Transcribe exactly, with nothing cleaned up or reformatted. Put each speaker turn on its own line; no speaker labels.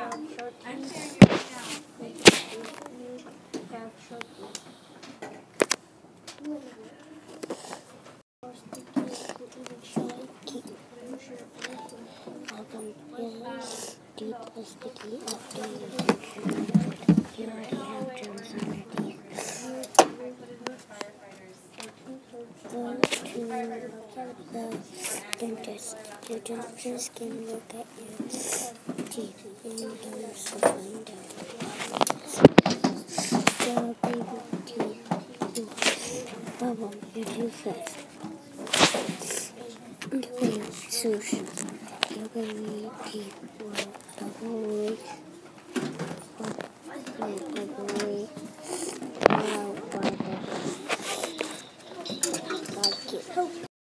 Deep is the key after you you already have germs on your teeth. Go to the dentist. Your dentist can look at your teeth and gums to find out the baby teeth bubble your toothpaste. Okay, swoosh. Your baby teeth will bubble away. Bubble away. Wow, wow, wow. Like it.